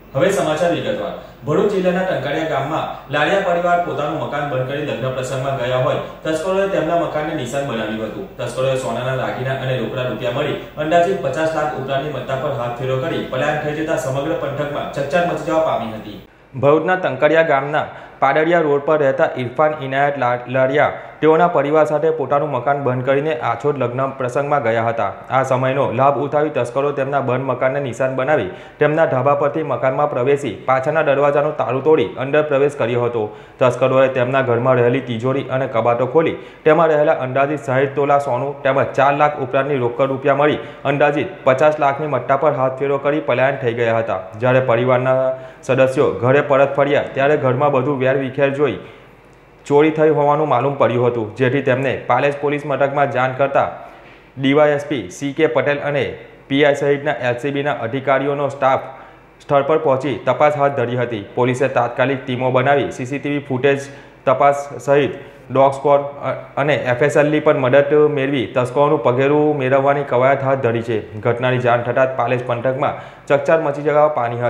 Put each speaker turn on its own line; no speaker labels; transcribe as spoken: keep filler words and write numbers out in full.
હવે સમાચાર વિગતવાર. ભરૂચ જિલ્લાના ટંકારિયા ગામમાં લાડિયા પરિવાર પોતાનું મકાન બંધ કરી લગ્ન પ્રસંગમાં ગયા હોય તસ્કરોએ તેમના મકાનને નિશાન બનાવ્યું હતું. તસ્કરોએ સોનાના દાગીના અને રોકડા રૂપિયા મળી અંદાજિત પચાસ લાખ ઉપરાંતની મત્તા પર હાથ ફેરો કરી પલાયન થઈ જતા સમગ્ર પંથકમાં ચકચાર મચી જવા પામી હતી. ભરૂચના ટંકારિયા ગામના પાડડિયા રોડ પર રહેતા ઇરફાન ઇનાયત લાડિયા તેઓના પરિવાર સાથે પોતાનું મકાન બંધ કરીને આછોડ લગ્ન પ્રસંગમાં ગયા હતા. આ સમયનો લાભ ઉઠાવી તસ્કરો તેમના બંધ મકાનને નિશાન બનાવી તેમના ધાબા પરથી મકાનમાં પ્રવેશી પાછળના દરવાજાનું તાળું તોડી અંદર પ્રવેશ કર્યો હતો. તસ્કરોએ તેમના ઘરમાં રહેલી તિજોરી અને કબાટો ખોલી તેમાં રહેલા અંદાજિત સાહીઠ તોલા સોનું તેમજ ચાર લાખ ઉપરાંતની રોકડ રૂપિયા મળી અંદાજિત પચાસ લાખની મટ્ટા પર હાથ ફેરો કરી પલાયન થઈ ગયા હતા. જ્યારે પરિવારના સદસ્યો ઘરે પરત ફર્યા ત્યારે ઘરમાં બધું વેર વિખેર જોઈ ચોરી થઈ હોવાનું માલુમ પડ્યું હતું, જેથી તેમને પાલેજ પોલીસ મથકમાં જાણ કરતા ડીવાયએસપી સી કે પટેલ અને પીઆઈ સહિતના એલસીબીના અધિકારીઓનો સ્ટાફ સ્થળ પર પહોંચી તપાસ હાથ ધરી હતી. પોલીસે તાત્કાલિક ટીમો બનાવી સીસીટીવી ફૂટેજ તપાસ સહિત ડોગ સ્ક્વોડ અને એફએસએલની પણ મદદ મેળવી તસ્કરોનું પગેરું મેળવવાની કવાયત હાથ ધરી છે. ઘટનાની જાણ થતાં જ પાલેજ પંથકમાં ચકચાર મચી જવા પામી હતી.